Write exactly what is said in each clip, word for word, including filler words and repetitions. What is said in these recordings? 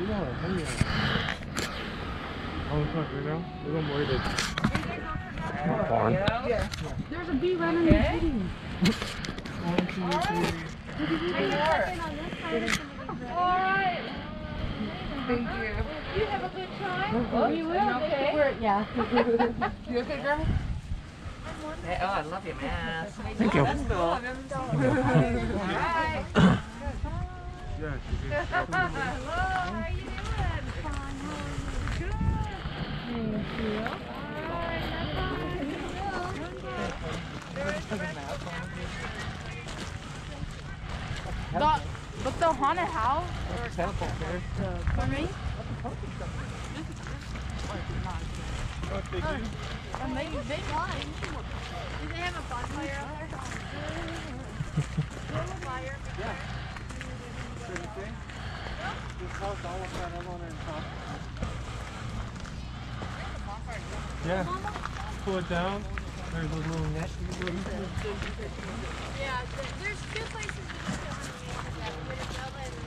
Farm. There's a bee right on the city. One, two, three. Thank you. You have a good time? Oh, we will. Okay. We're, yeah. You okay, girl? Yeah, oh, I love your mask. Thank you. That's cool. All right. Yeah, Hello, how you doing? Good. Thank you. The, but the haunted house? Or temple there. for me? What they do? And they, they fly. Do they have a bonfire out there? Fire? Yeah. Pretty thing. This house almost had everyone in top. Yeah. Pull it down. There's a little net. Yeah, th- there's two places that you can yeah, Venezuela and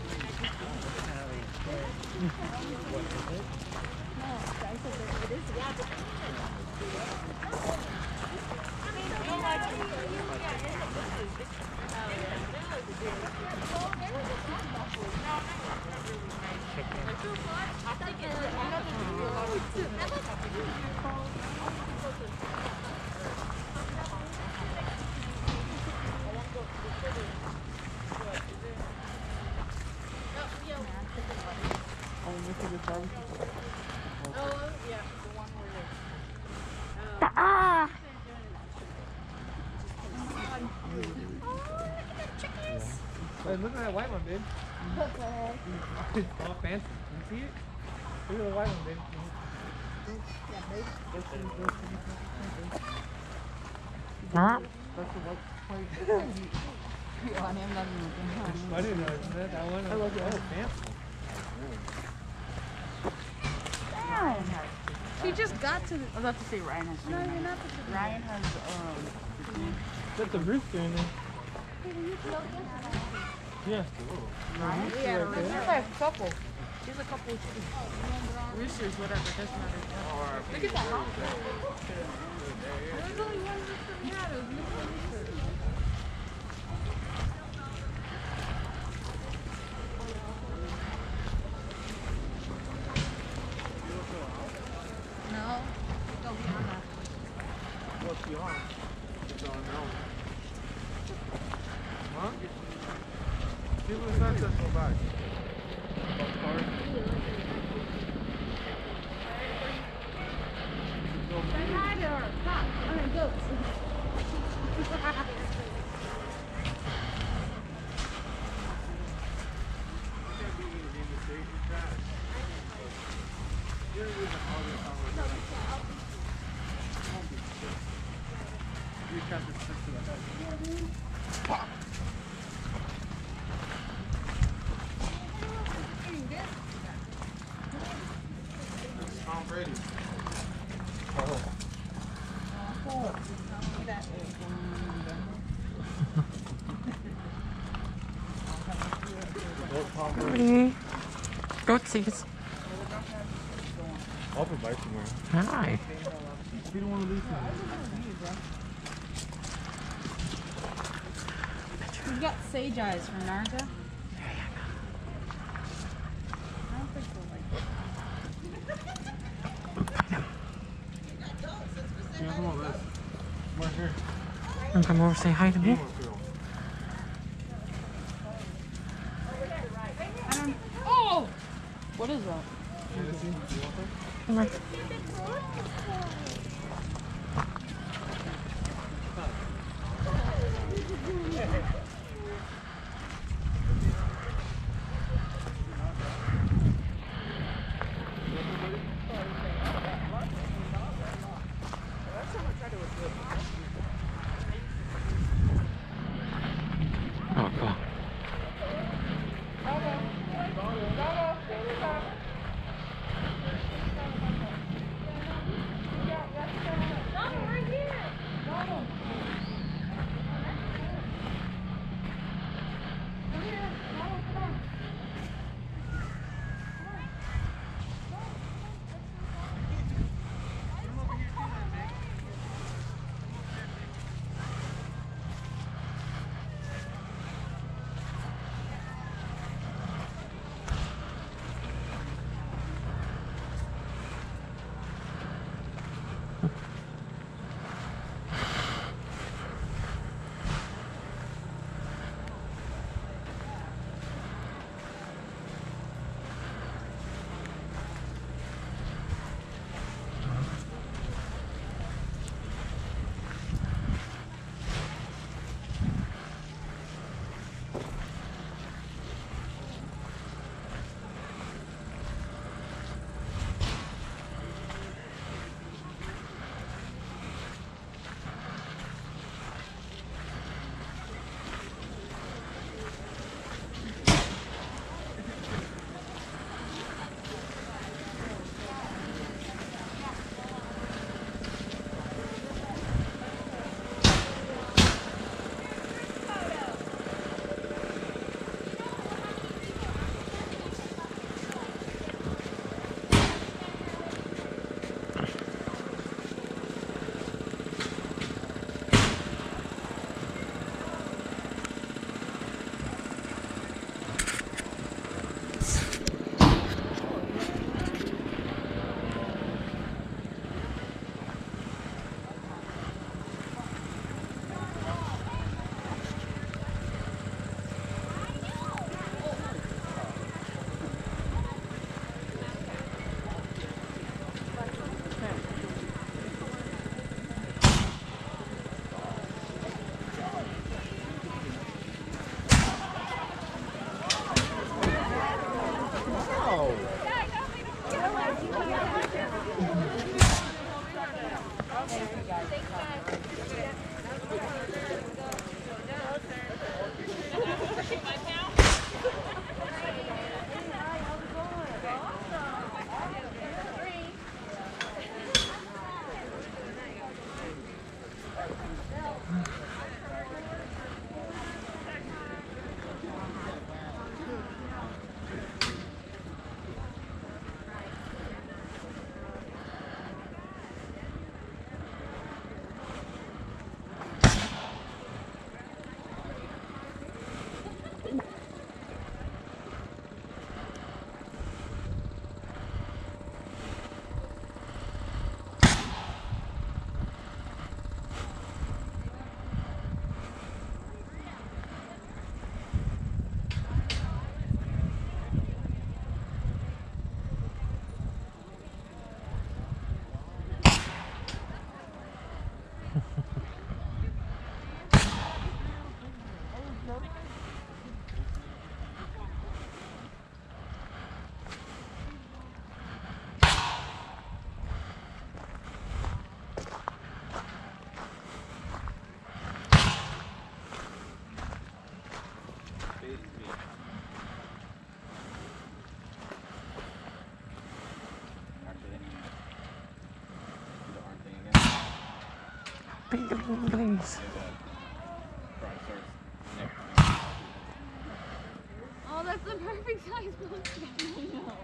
What is it? No, I said that it is, yeah, but I mean, you don't like it. Ah! Hey, look at that white one, babe. It's all fancy. Can you see it? Look at the white one, babe. Huh? That's the white plate. I didn't know that. That one. I love it. Oh, fancy. Damn. She just got to the... I was about to say Ryan has... No, you're not. Ryan has, um... That's a rooster in there. Yeah. Ryan? Yeah, Right there. there's like a couple. There's a couple roosters, whatever. Doesn't matter. Look at that house. There's only one rooster we had. It was Mister Rooster. No. Go beyond that. What's she on? It's on now. Huh? People in sunset go back. Say hi to her. Stop. I mean, goats. Tom Brady. Pretty. Goatsies. I'll provide somewhere. Hi. You don't want to lose We've got sage eyes from Naruto. I don't think we'll like Yeah, come on, Liz. Come on here. And come over, say hi to me. I don't... Oh! What is that? Come on. Oh, cool. Pigglings. Oh, that's the perfect size pumpkin. I know.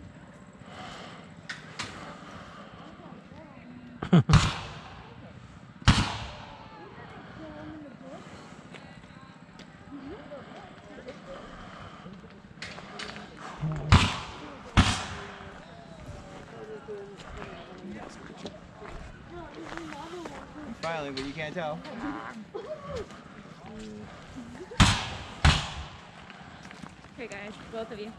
Smiling, but you can't tell. Here, guys, both of you.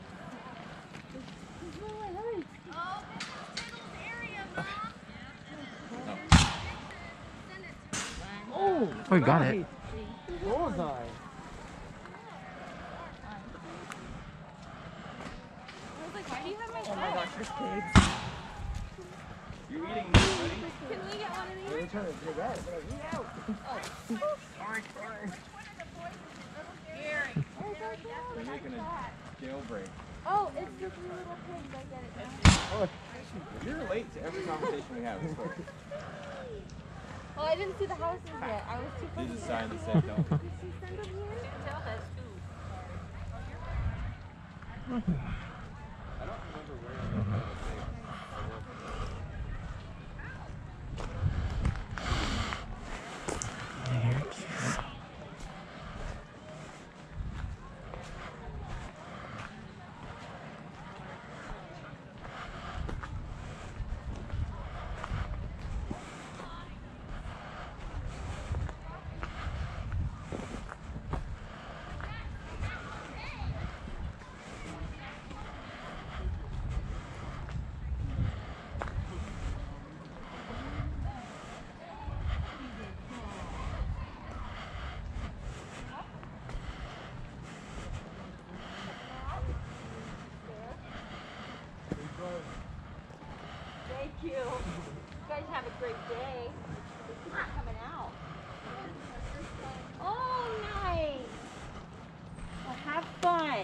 Oh, this is Tiddle's area, Mom. Oh, Oh, you got it. bullseye. I was like, why do you have my phone? Oh my gosh, There's pigs. You're eating this, buddy. Can we get one of these? They're trying to dig out. They're like, eat out. Sorry, sorry. They're making a jailbreak. Oh, it's the three little pigs. I get it now. Oh, you're late to every conversation we have. I swear. Well, I didn't see the houses yet. I was too They close. just signed and said don't. Did she send them here? I don't remember where. Thank you. You guys have a great day. Keep coming out. Oh, nice. Well, have fun.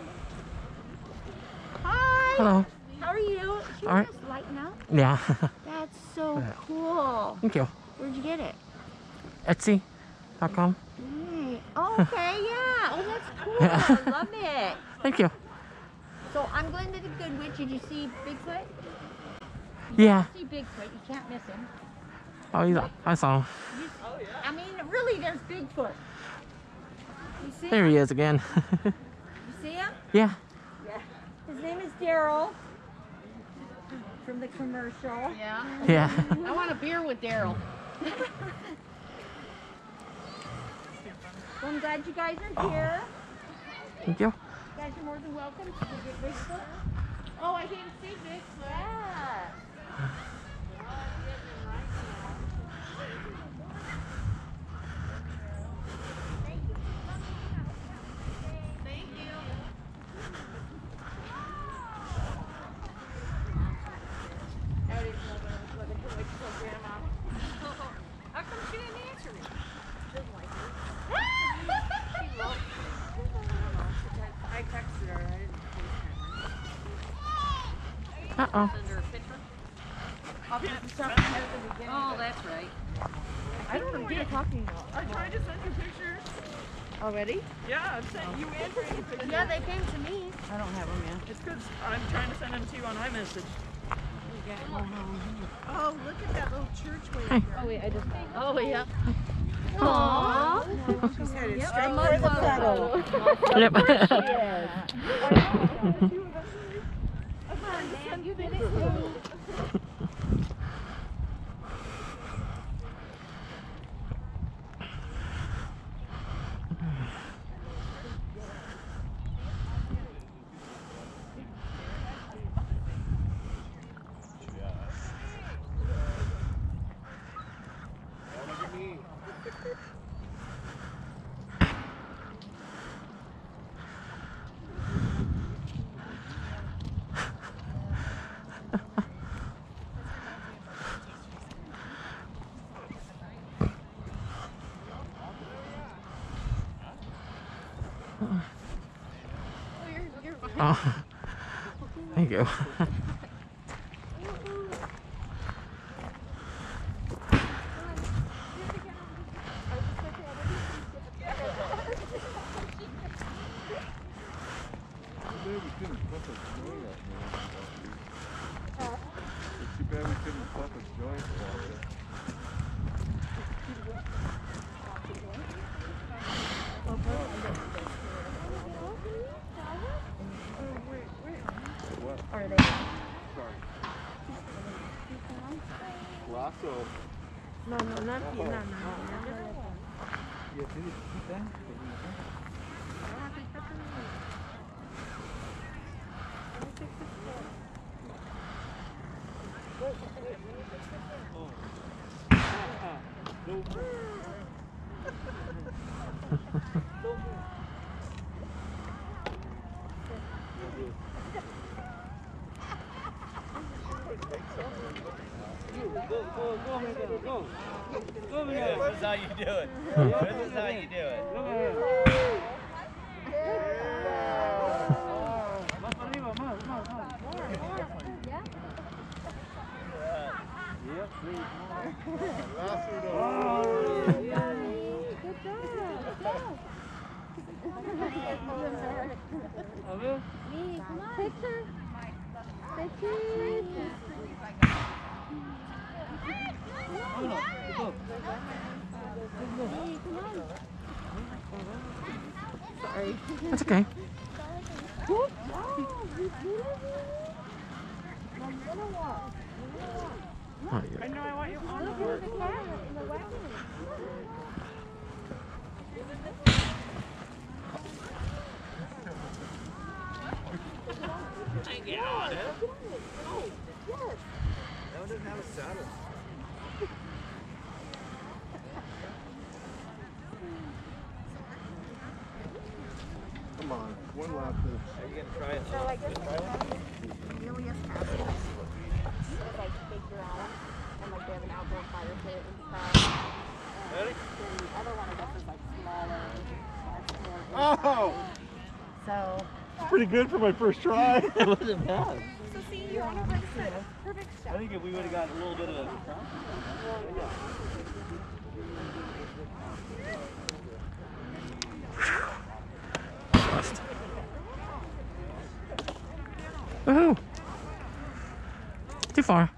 Hi. Hello. How are you? Should All right. just lighten up? Yeah. That's so Yeah. cool. Thank you. Where'd you get it? Etsy dot com. Right. Oh, okay, yeah. Oh, that's cool. I love it. Thank you. So I'm going to the Good Witch. Did you see Bigfoot? Yeah. You see Bigfoot. You can't miss him. Oh, yeah. I saw him. You- I mean, really, there's Bigfoot. You see There him? he is again. You see him? Yeah. Yeah. His name is Daryl. From the commercial. Yeah. Yeah. I want a beer with Daryl. Well, I'm glad you guys are here. Thank you. You guys are more than welcome to get Bigfoot. Oh, I didn't see Bigfoot. Yeah. Thank you. I didn't know that I was looking for like so grandma. How come she didn't answer me? She doesn't like me. She loves me. I don't know. She text- I texted her. I didn't FaceTime her. Uh-oh. Send her a picture. I'll put the stuff in at the beginning. Oh, that's right. I don't know what you're talking about. I tried to send you pictures. Already? Yeah, I've sent you and Randy pictures. Yeah, they came to me. I don't have them yet. It's because I'm trying to send them to you on iMessage. Oh, look at that little church way Hi. here. Oh, wait, I just. Oh, yeah. Aww. She's headed Yep, straight I'm for the on puddle. Yep. Man, you did it too. Oh. Thank you. couldn't flip a joint at me. It's too bad we couldn't flip a joint out there. What? Are they? Sorry. Lasso. No, no, not you. No, no, no. Yeah, did you keep that? This is how you do it. This is how you do it. Picture. Picture. Sorry. That's okay. Good job. You did it. Now you're gonna walk. You're gonna walk. Oh, yeah. I know I want you on the Look board. at the camera in the wagon. Get on it. Yes. That one doesn't have a saddle. Come on, one lap to Are you going to try it? So I guess it's really a castle. Like big ground and like they have an outdoor fire pit and stuff. Ready? And the other one I guess is like smaller. Oh! So Pretty good for my first try. It wasn't bad. So see, you're on a perfect set. Perfect I shot. think if we would have gotten a little bit of Woohoo! Too far.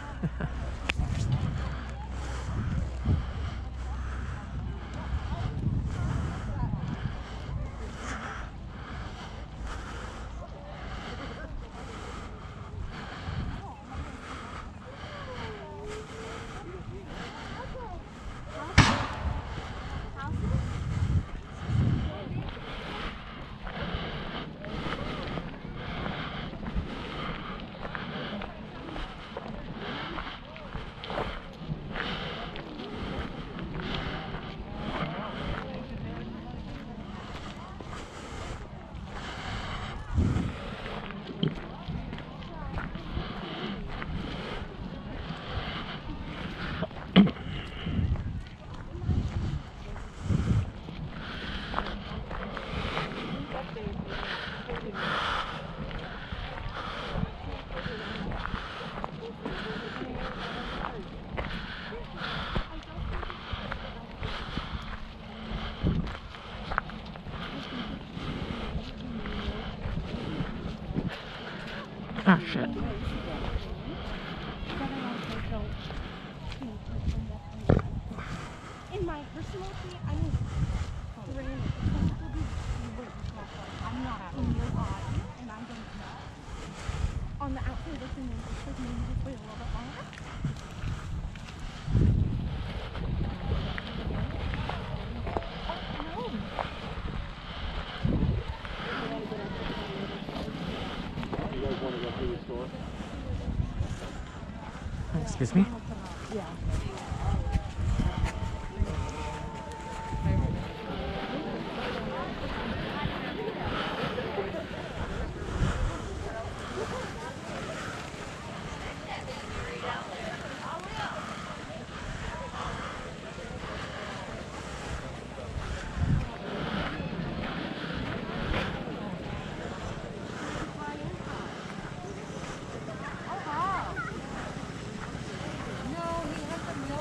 Ah, shit. in my personal opinion, I mean, Serena, I'm not in your body, and I don't know. On the outside looking in, it's like maybe just wait a little bit longer. You guys want to go through the store? Excuse me? Yeah. No, he has the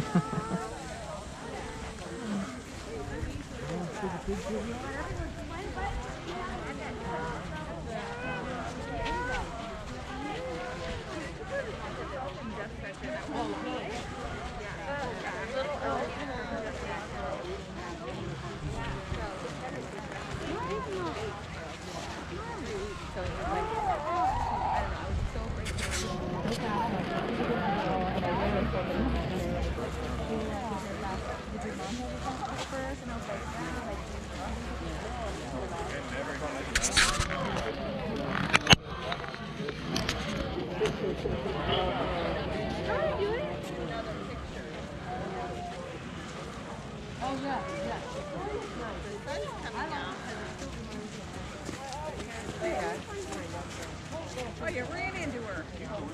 Oh, you ran into her.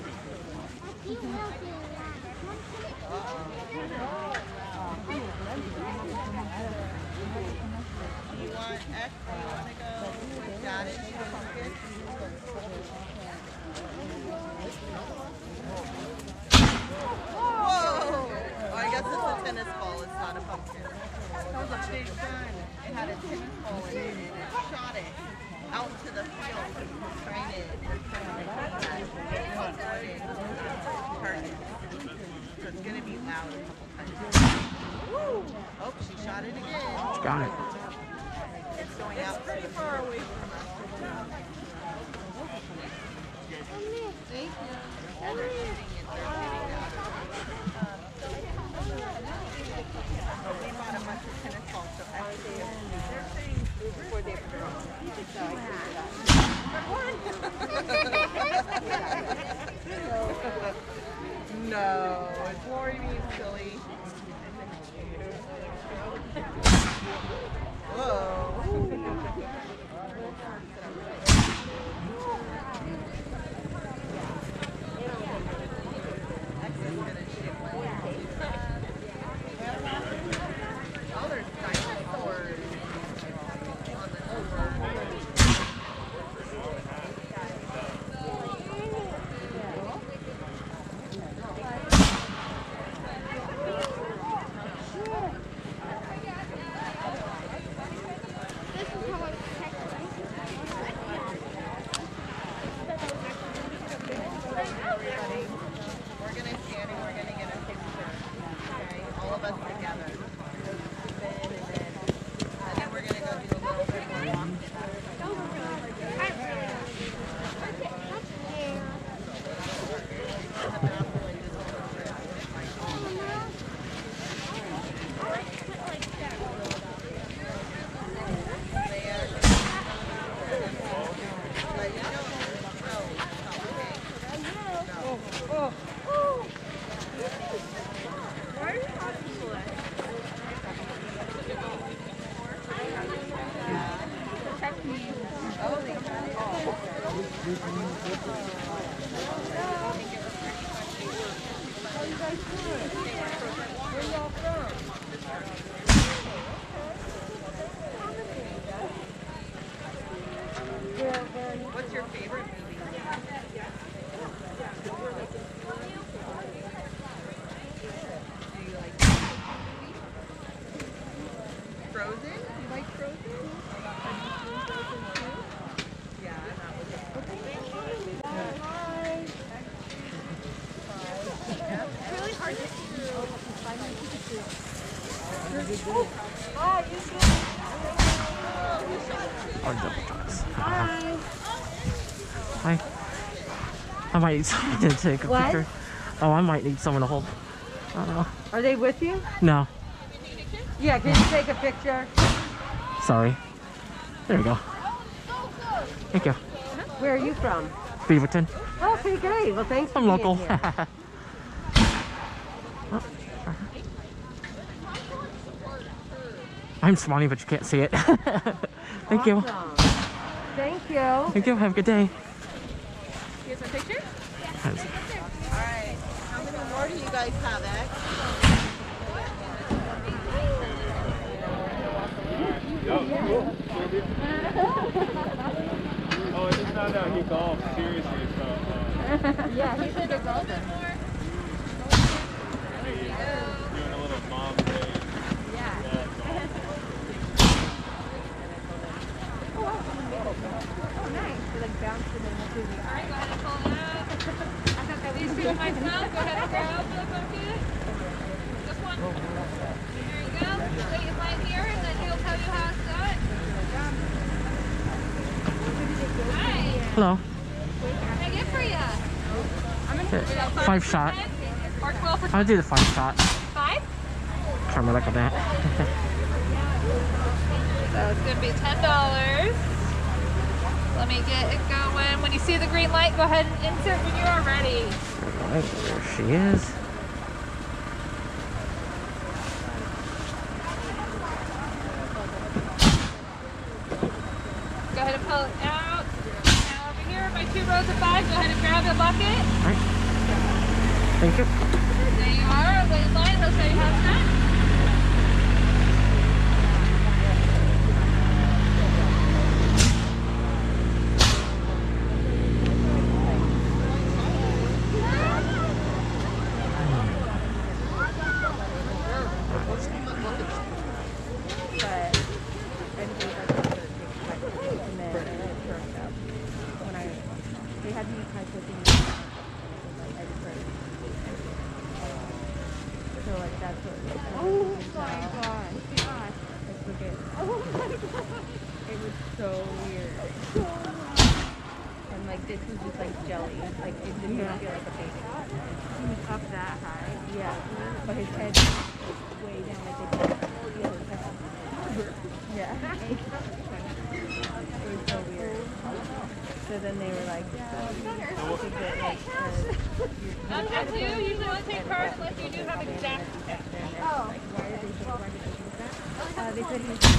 You want X? Do you want to go with Dad and eat a pumpkin? Whoa! Oh, I guess it's a tennis ball. It's not a pumpkin. That was a big gun. It had a tennis ball in it, and it shot it out to the field. Trying to target. So it's gonna be loud a couple times. Woo! Oh, she shot it again. Got it. It's going out pretty far away from us. Thank you. Yeah, they're shooting it. They're shooting out. We bought a bunch of tennis balls, so actually they're saying before they put No, it's Lori being silly. Whoa. Oh, there's dinosaurs on the We're gonna stand and we're gonna get a picture. Okay? All of us together. Then and then. And then we're gonna go do a little bit more walking. What's your favorite movie? Do you like Frozen? You like Frozen? Yeah, that was It's really hard to see. Or double toss. Hi. Hi. I might need someone to take a What? picture. Oh, I might need someone to hold. I don't know. Are they with you? No. Yeah, can you take a picture? Sorry. There we go. Thank you. Where are you from? Beaverton. Oh, okay, great. Well, thanks for I'm being local. here. I'm smiling, but you can't see it. Thank you. Awesome. Thank you. Thank you. Have a good day. You guys want a picture? Alright. How many more do you guys have, X? Oh, I just found out he golfs seriously, so. Uh, Yeah, he's a good golfer. you Oh, nice. We're like bouncing in the tube. All right, go ahead and pull it out. I thought that These was two might smell. Go ahead and grab the bucket. Just one. There you go. Wait your line here, and then he'll tell you how it's done. Hi. Hello. What can I get for you? Okay, Five shot. Or twelve for I'll do the five shot. five? Camera like that. So it's gonna be ten dollars. Let me get it going. When you see the green light, go ahead and insert when you are ready. Alright, there she is. Go ahead and pull it out. Now over here, my two rows of five, go ahead and grab the bucket. Alright. Thank you. There you are. Wait in line. He'll show you how it's done. Sometimes do. Usually only take cards unless you do have exact check. Oh. Uh, they said he's...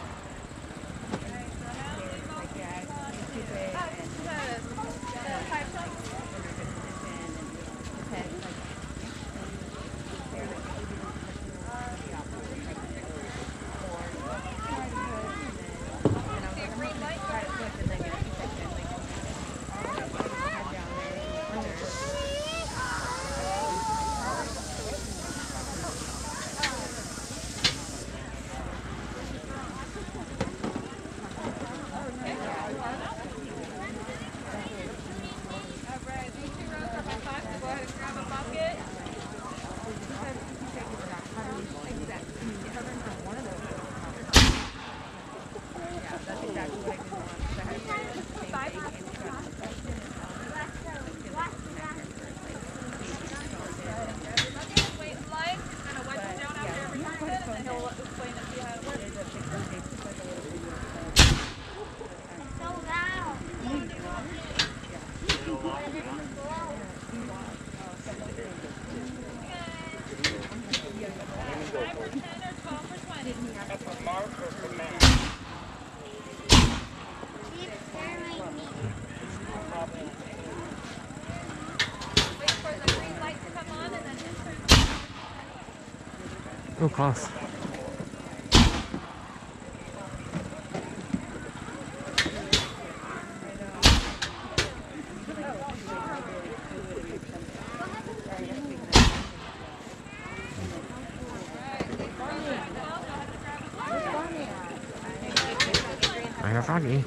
Oh, close. I hear Froggy.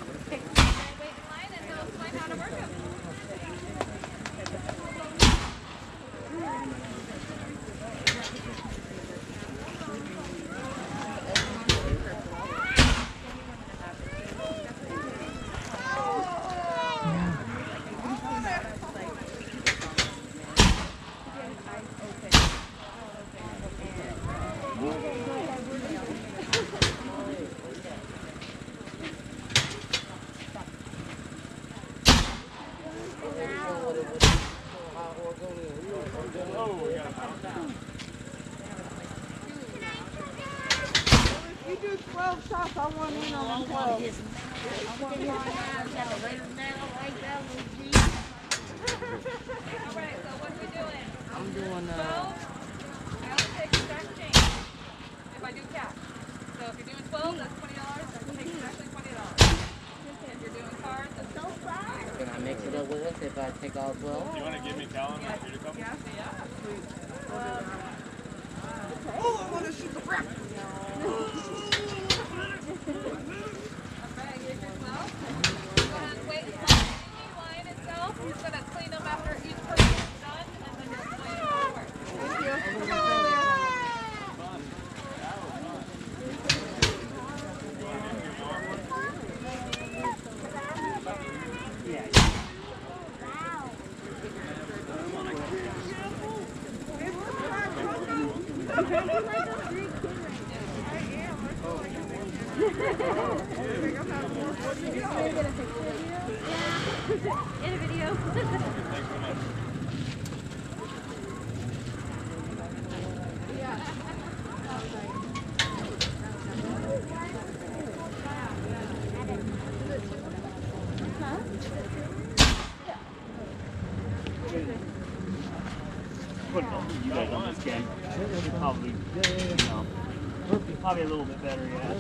If I take all twelve? Do you want to give me calendar? Yeah. Yeah. Oh, I want to shoot the crap. Wait, line itself. He's gonna clean them after each person's done, and then he'll clean them forward. Thank you. In a video. Put you guys on this game. Probably, you know, probably a little bit better, yeah.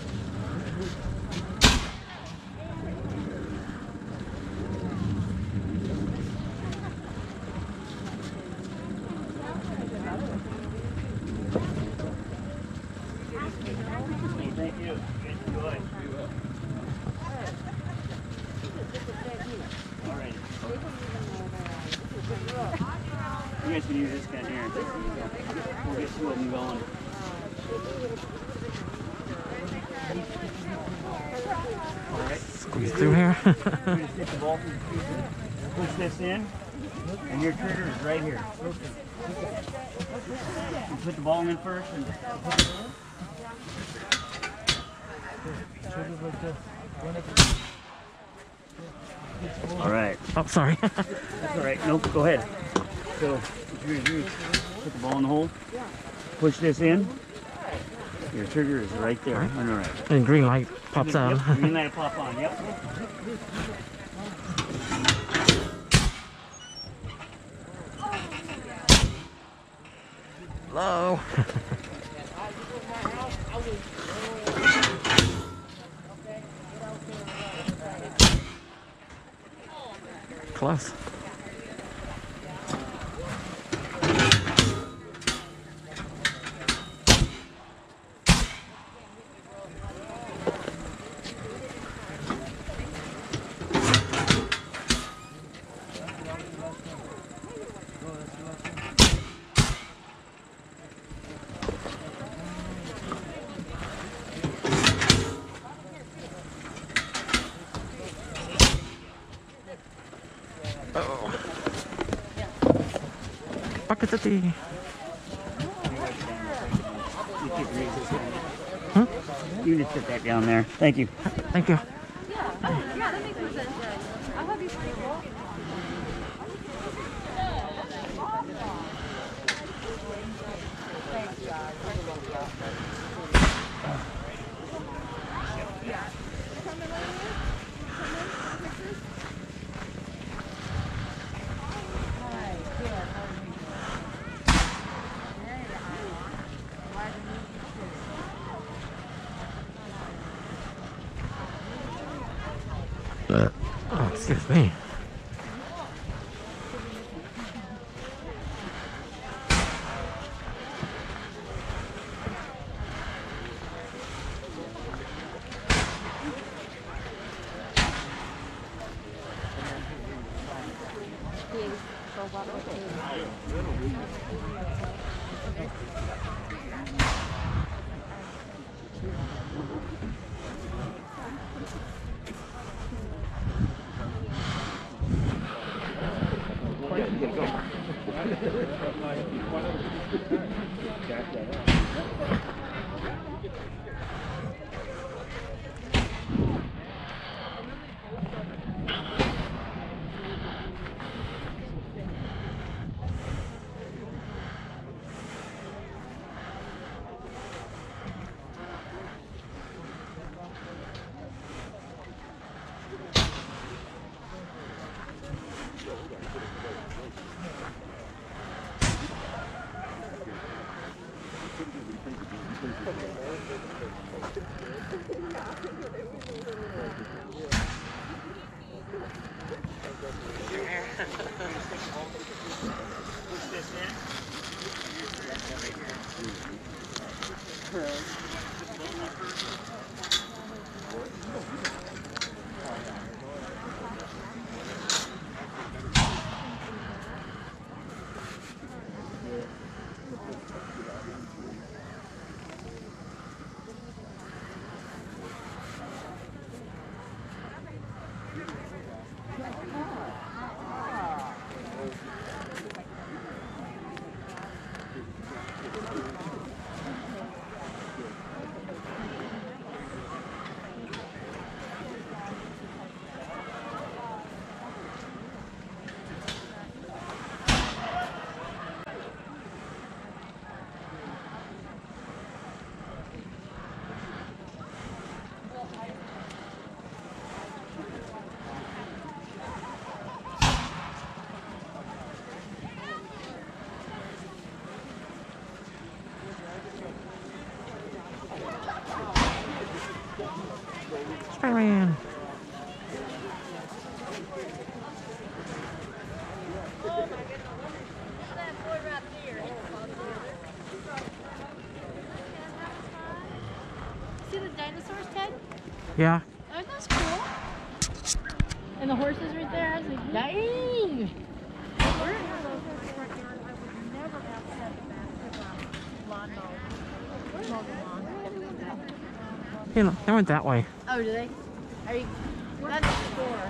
Thank you. Enjoy. All right. You guys can use this guy here. We'll get two of them going. All right. Squeeze through here. You're gonna stick the ball through, push this in, and your trigger is right here. You put the ball in first and all right. Oh, sorry. That's all right. Nope. Go ahead. So what you're gonna do is put the ball in the hole, push this in. Your trigger is right there. All right. And green light pops out. Yep, green light pop on. Yep. Hello. Close. Uh-oh. Bucket of tea. Huh? You just put that down there. Thank you. Thank you. Yeah. Oh, yeah, that makes more sense. I love these people. Oh, excuse me. Spider-Man. See the dinosaurs, Ted? Yeah. Aren't those cool? And the horses right there. I was like, dang! You know, they went that way. Oh, do they? Are you? That's the store.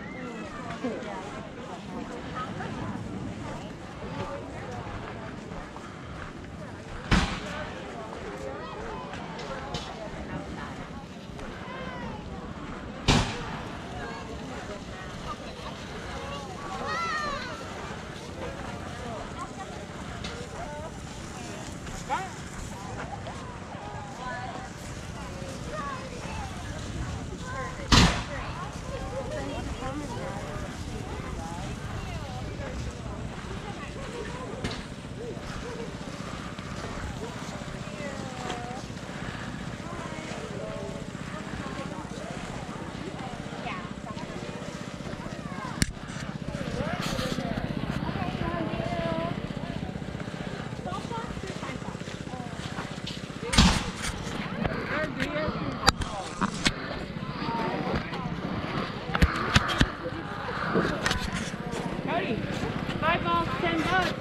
Five balls, ten bucks.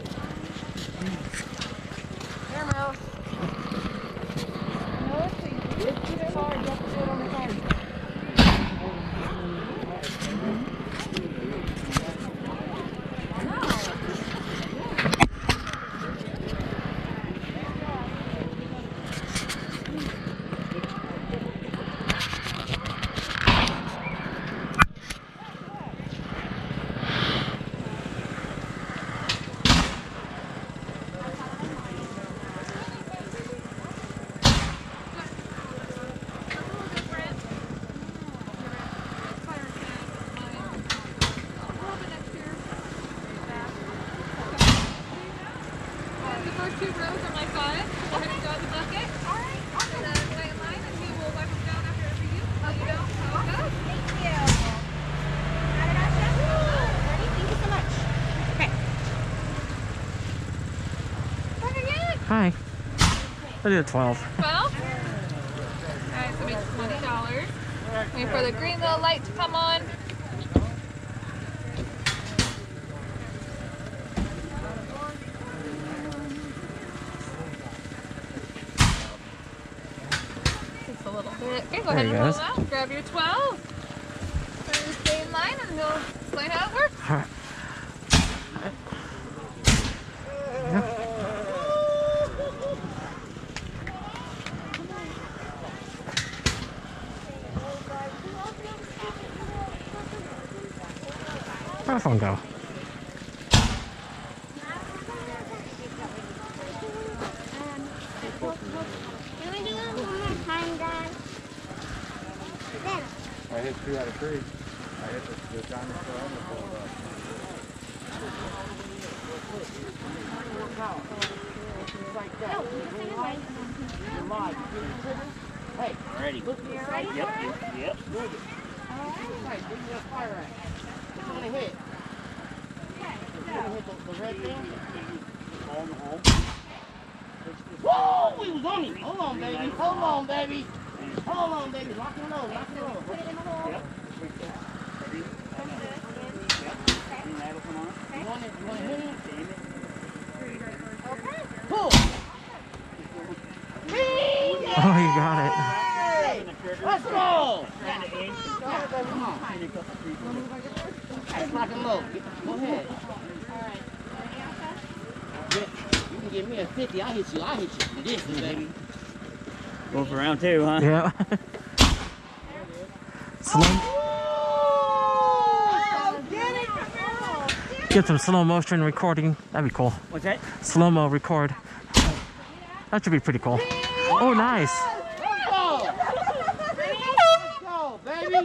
Here, Mouse. No, it's easy. It's too hard. You have to put it on the card. Two rows are my five. Go ahead and go in the bucket. All right. And then stay in line, and he will wipe them down after every use. Let you know how it goes. Thank you. Got it, Asha? Ready? Thank you so much. Okay. What again? Hi. I did twelve. Twelve. All right, so it's twenty dollars. Wait for the green little light to come on. A little bit. Okay, go ahead and roll out. Grab your twelve. And stay in line and we'll explain how it works. All right. Yeah. Where'd the phone go? I hit two out of three. I hit the, the diamond still on the pull up. Hey, ready. Yep, yep, yep. Right, where's that fire at? What's it gonna hit? It's gonna hit the, the red thing? Ball in the hole. Whoa! We was on it! Hold on, baby. Hold on, baby. Hold on, baby. Lock it low. Lock it low. Put it in the hole. Yep. Ready? Yep. Green light will come on. You want it? You want it hitting? Aim it. Okay. Pull! Oh, you got it. Hey! Let's go! Trying to aim. Come on. Let's lock it low. Go ahead. You can give me a fifty. I hit you. I hit you from distance, baby. Go for round two, huh? Yeah. Slow. Oh, get it! Get some slow motion recording. That'd be cool. What's that? Slow mo record. That should be pretty cool. Oh, nice. Let's go! Let's go, baby!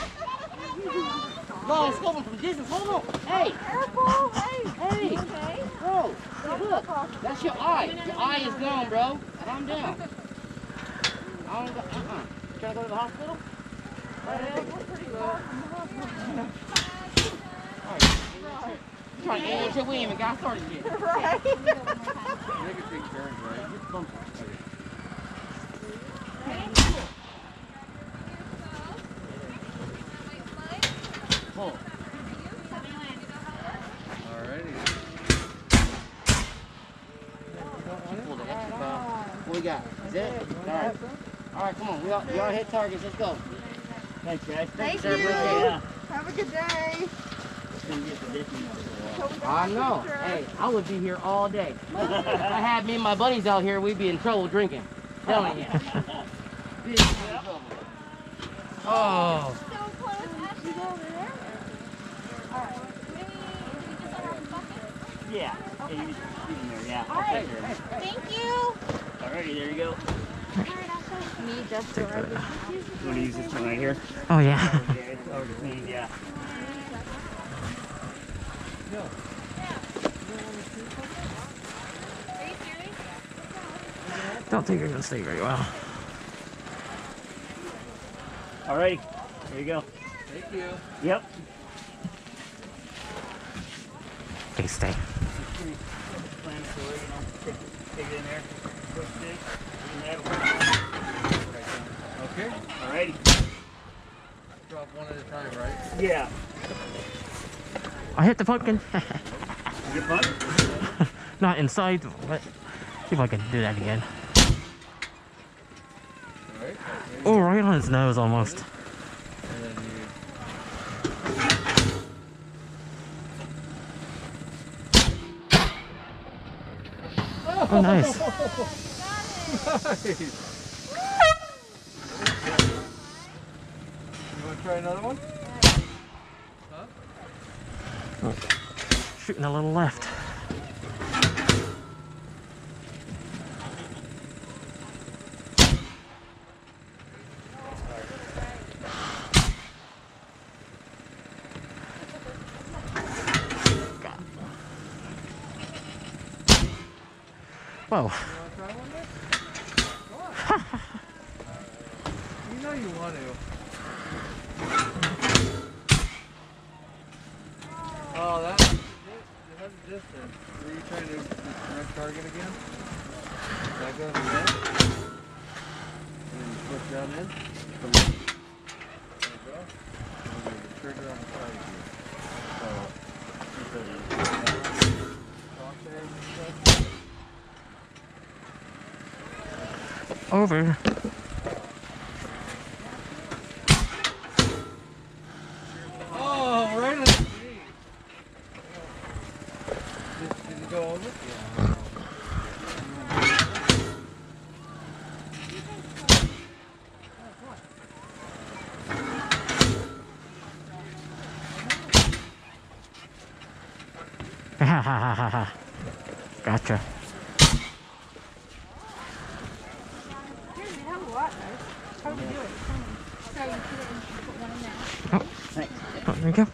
Long scoping from distance. Hold on. Hey! Careful. Hey. Hey! Okay. Bro, look. That's your eye. Your eye is gone, bro. Calm down. I don't go, uh-uh. You trying to go to the hospital? You trying to end until we ain't even got started yet. Right. Make it take turns, right? Pull. Alrighty. She pulled the extra foul. What we got? Is it? Alright. Alright, come on. We all, we all hit targets. Let's go. Thanks, guys. Thank sir. you. Yeah. Have a good day. It's gonna get ridiculous. I know. Hey, I would be here all day. If I had me and my buddies out here, we'd be in trouble drinking. Telling you. Big trouble. Oh. So close. Ashley, go over there. Alright. Maybe we just have a bucket? Yeah. Hey, you just shoot in there. Yeah. All I'll right. take care of it. Thank you. Alrighty, there you go. Alright, Ashley. Me, just You want to use this one right here? Oh yeah. Yeah, it's already cleaned, yeah. Are you serious? Don't think you're gonna stay very well. Alrighty, there you go. Thank you. Yep. Okay, stay. Explanatory, you know. Take, take it in there. Push it. Okay. Alrighty. Drop one at a time, right? Yeah. I hit the pumpkin. You get fun? Not inside, but see if I can do that again. Alright. Oh, right on his nose almost. And then you. Oh, nice. Nice. You want to try another one? Huh? Oh, shooting a little left. Whoa. You want to try one there? Go on. You know you want to. Oh, that's that's distance. Were you trying to correct target again? That goes in. And then you push down in. There you go. And then the trigger on the side here. So, keep it in. Crosshairs and stuff. Over. Oh, right on the knee. Did, did it go over? Yeah. Ha ha ha ha ha. Gotcha. How do you do it? So you put it in, you put one in there. Oh, Thanks. oh, there you go.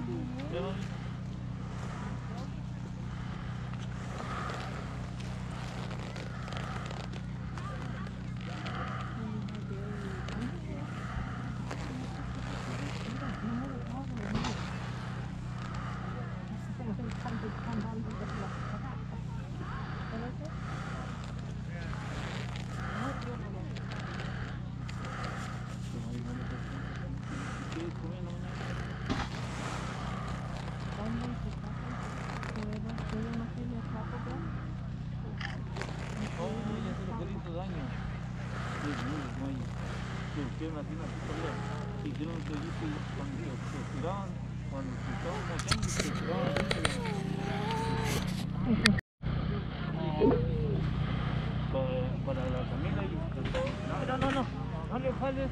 Para la comida y... No, no, no. Dale, dale.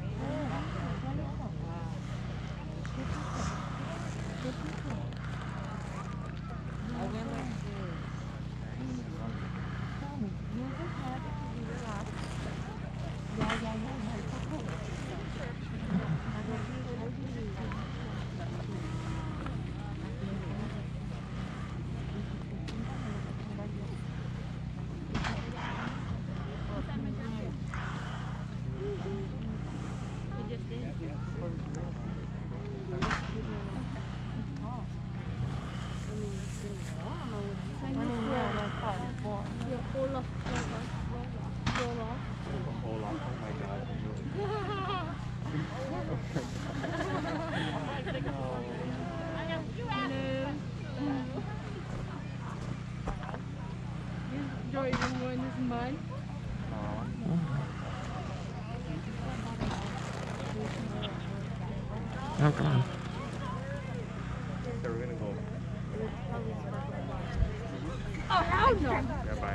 Roloff. Roloff. Roloff, oh my god. Enjoy enjoying this mud. Oh, come on. So we're gonna go. Oh, hell no. Yeah, bye.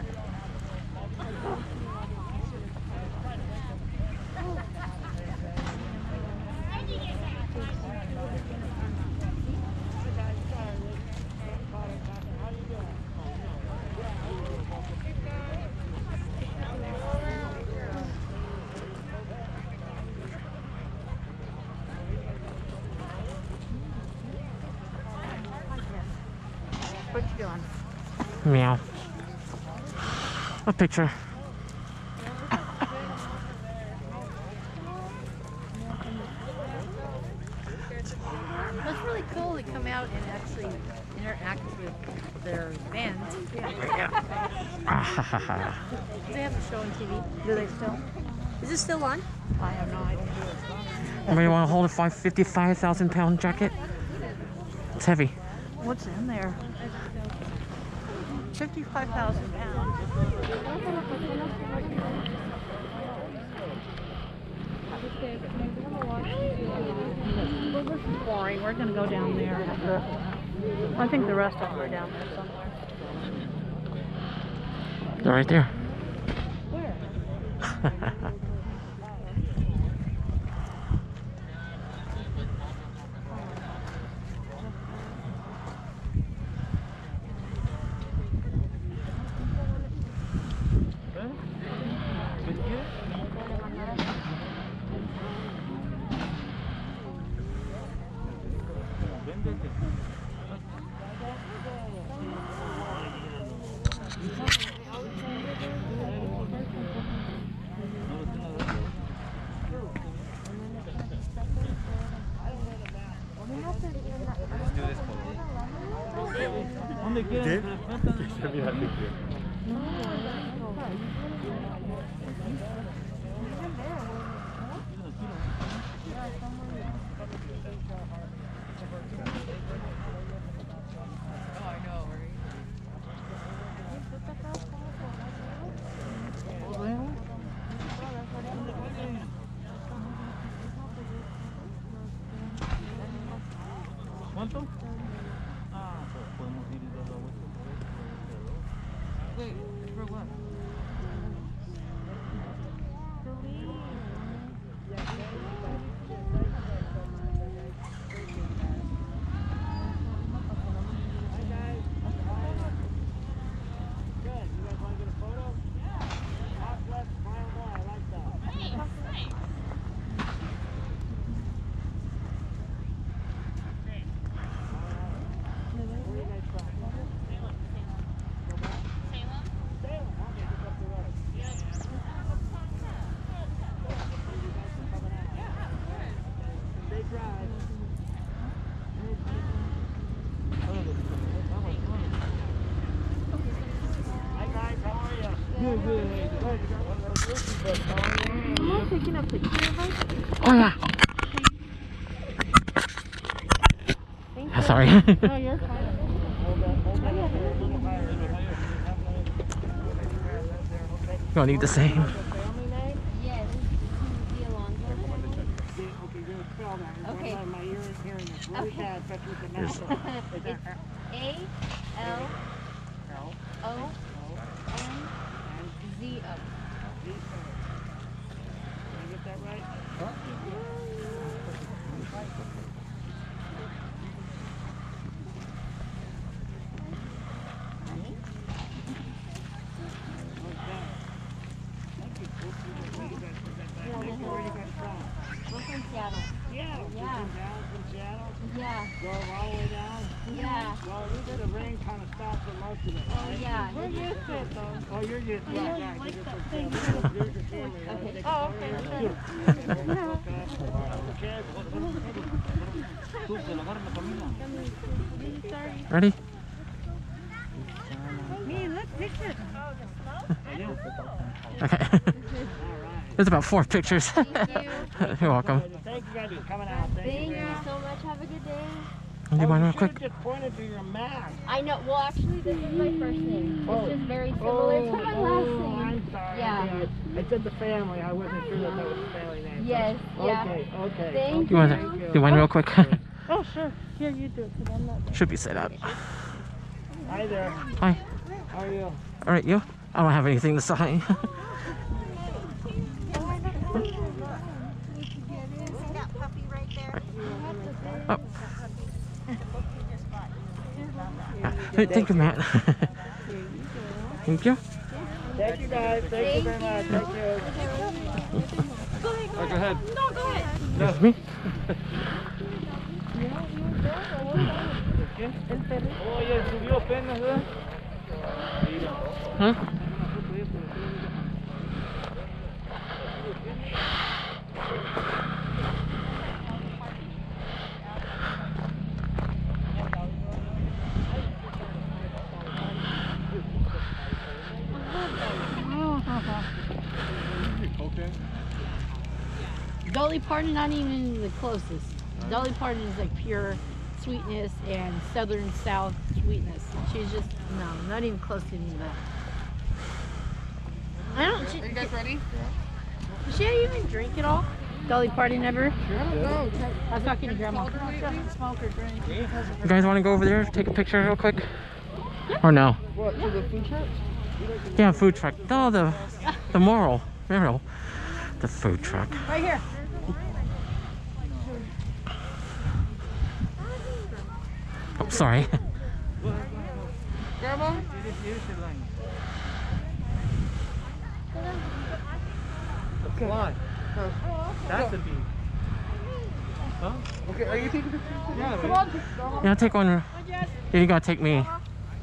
What you doing? Meow. A picture. That's really cool to come out and actually interact with their fans. They have a show on T V. Do they still? Is it still on? I have no idea. Anybody want to hold a five fifty-five thousand pound jacket? It's heavy. What's in there? fifty-five thousand pounds. Well, this is boring. We're going to go down there. I think the rest of them are down there somewhere. They're right there. Where? You did? Show me that picture. ¿Cuánto? Ah, pues podemos ir y dar la vuelta por ahí. Wait, for what? I'm not taking a picture of us. Oh yeah. Thank Yeah, sorry. No, you're fine. Gonna need the same. Yes. Be along. Okay. My ear is hearing this really bad, but with the Here's- mouth. It's A L O N Z O. Did I get that right? We're from Seattle. Seattle. Yeah. Down from Seattle. Yeah. Drove all the way down. Yeah. Well, at least the rain kind of stopped for most of it. Oh yeah. We're used to it though. Oh, you're used to it. Yeah, yeah. You're from Seattle. Here's your camera. Okay. Oh, okay. Ready? Me, look, picture. Okay. There's about four pictures. You're welcome. Thank you guys for coming out. Thank, Thank you. you so much. Have a good day. Do you mind real You quick? should have just pointed to your mask. I know. Well, actually, this is my first name. Oh. It's just very similar to my last oh, name. I'm sorry. Yeah. Okay, I, I said the family. I wasn't sure that that was the family name. Yes. Yeah. Okay, okay. Thank You want you. to? Do you mind real quick? Oh, sure. Here, you do it, because I'm not there. Should be set up. Hi there. Hi. How are you? All right, you? I don't have anything to sign. See that puppy right there? Oh. Yeah. Hey, thank you, Matt. Thank you. Thank you, guys. Thank, you very much. Thank you. Oh, go ahead. No, go ahead. That's me. Oye, subió apenas, ¿verdad? Huh? Dolly Parton, not even the closest. Dolly Parton is like pure sweetness and southern south sweetness. She's just, no, not even close to any of that. I don't, she, Are you guys ready? does she even drink at all? Dolly Parton ever? No. I was talking to Grandma. Smoke or drink. You guys want to go over there, take a picture real quick? Or no? What, to the food truck? Yeah, food truck. No, the the moral. Mural. The food truck. Right here. Oh, sorry. Grandma? Why? That's a bee. Huh? Okay, are you taking pictures? Yeah, Come man. on, Grandma. Yeah, take one. Yeah, you gotta take me. Mom?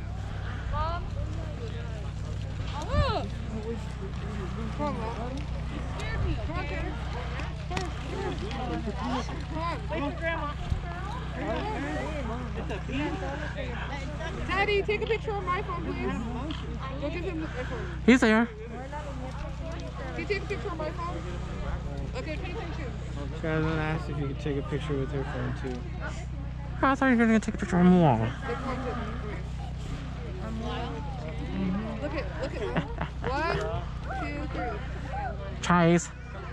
Oh. Come on, Mom. Come on, Tanner. Come on. Wait for Grandma. Daddy, take a picture on my phone, please. Go give him the phone. He's there. Can you take a picture on my phone? Okay, pay attention. Jasmine asked if you could take a picture with her phone too. Oh, I thought you were gonna take a picture on the wall. Look at, look at mom. One, two, three. Tries.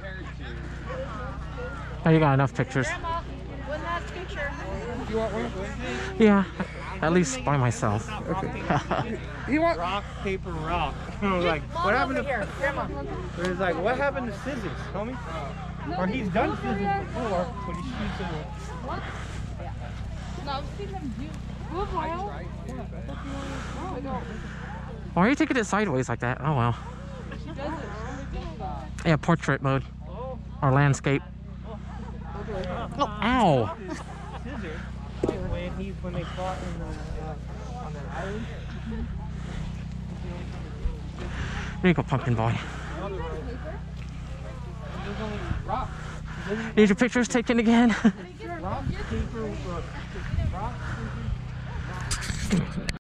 Oh, you got enough pictures. Grandma, one last picture. You want one? Yeah, at least by myself. You want rock, paper, rock. I was like, what happened to here? Grandma. It was like, what happened to scissors, homie? Or he's done scissors before, but he shoots it. No, I've seen them do. Good, Lyle. Why are you taking it sideways like that? Oh well. She does it. Yeah, portrait mode. Or landscape. Oh, ow! Scissors, like when he when they fought in the uh, on that island. There you go, pumpkin boy. There's only rock. Need your pictures taken again? Rock, paper, rock. Rock, scissors, rock.